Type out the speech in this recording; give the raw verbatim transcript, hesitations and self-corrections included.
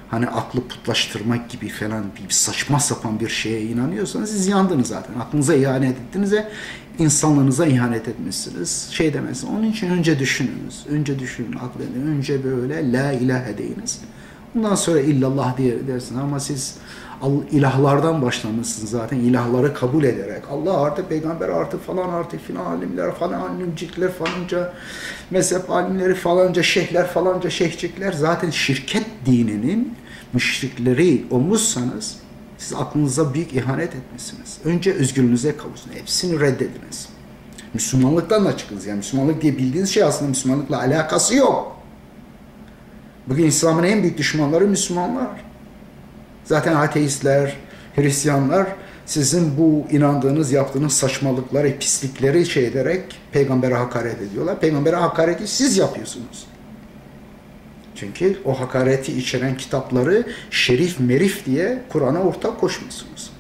hani aklı putlaştırmak gibi falan bir saçma sapan bir şeye inanıyorsanız siz yandınız zaten. Aklınıza ihanet ettiniz ve insanlığınıza ihanet etmişsiniz. Şey demezsiniz. Onun için önce düşününüz. Önce düşünün, akledin. Önce böyle la ilahe deyiniz. Ondan sonra illallah diye dersiniz. Ama siz ilahlardan başlamışsınız zaten. İlahları kabul ederek. Allah artı, peygamber artı, falan artı, filan alimler, falan alimcikler, falanca mezhep alimleri, falanca şeyhler, falanca şeyhcikler. Zaten şirket dininin müşrikleri olmuşsanız siz aklınıza büyük ihanet etmişsiniz. Önce özgürlüğünüze kavuşun. Hepsini reddediniz. Müslümanlıktan da çıkınız. Yani Müslümanlık diye bildiğiniz şey aslında Müslümanlıkla alakası yok. Bugün İslam'ın en büyük düşmanları Müslümanlar. Zaten ateistler, Hristiyanlar sizin bu inandığınız, yaptığınız saçmalıkları, pislikleri şey ederek peygambere hakaret ediyorlar. Peygambere hakareti siz yapıyorsunuz. Çünkü o hakareti içeren kitapları şerif merif diye Kur'an'a ortak koşmuşsunuz.